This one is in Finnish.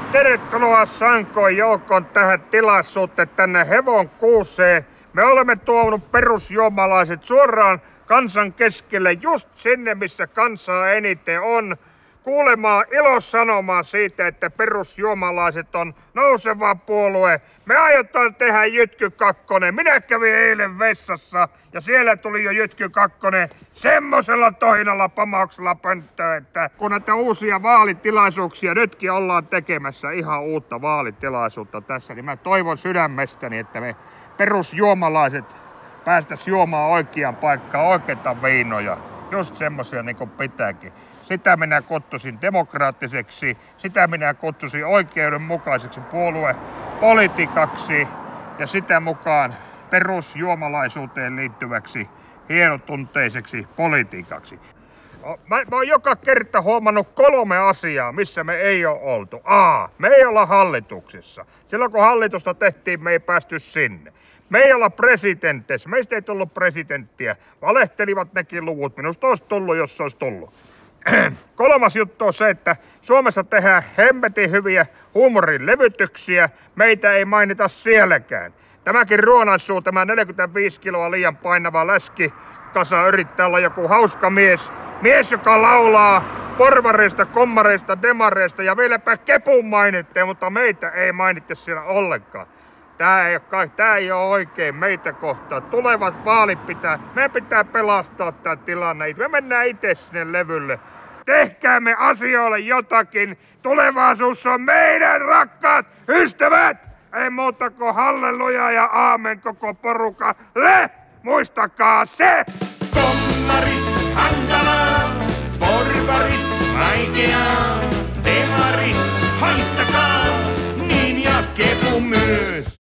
Tervetuloa Sankoin joukkoon tähän tilaisuuteen tänne Hevonkuuseen. Me olemme tuonut perusjuomalaiset suoraan kansan keskelle, just sinne missä kansaa eniten on, kuulemaan ilosanomaa siitä, että perusjuomalaiset on nouseva puolue. Me aiotaan tehdä Jytky 2. Minä kävin eilen vessassa ja siellä tuli jo Jytky 2 semmosella tohinalla pamauksella pönttöön, että kun näitä uusia vaalitilaisuuksia nytkin ollaan tekemässä, ihan uutta vaalitilaisuutta tässä, niin mä toivon sydämestäni, että me perusjuomalaiset päästäisiin juomaan oikeaan paikkaan oikeita viinoja. Just semmosia niin kuin pitääkin. Sitä minä kutsusin demokraattiseksi, sitä minä kutsusin oikeudenmukaiseksi puoluepolitiikaksi ja sitä mukaan perusjuomalaisuuteen liittyväksi hienotunteiseksi politiikaksi. Mä oon joka kerta huomannut 3 asiaa, missä me ei ole oltu. Me ei olla hallituksessa. Silloin kun hallitusta tehtiin, me ei päästy sinne. Me ei olla presidenteissä. Meistä ei tullut presidenttiä. Valehtelivat nekin luvut. Minusta olisi tullut, jos se olisi tullut. 3. juttu on se, että Suomessa tehdään hemmetin hyviä huumorin levytyksiä. Meitä ei mainita sielläkään. Tämäkin Ruonansuu, tämä 45 kiloa liian painava läskikasa yrittää olla joku hauska mies. Mies, joka laulaa porvareista, kommareista, demareista ja vieläpä kepun mainitteen, mutta meitä ei mainitte siellä ollenkaan. Tää ei ole oikein meitä kohtaan. Tulevat vaalit meidän pitää pelastaa tää tilanne. Me mennään itse sinne levylle. Tehkäämme asioille jotakin. Tulevaisuus on meidän rakkaat ystävät. Ei muuta kuin halleluja ja aamen koko porukalle. Muistakaa se! Kommarit hankalaa, porvarit vaikeaa, demarit haista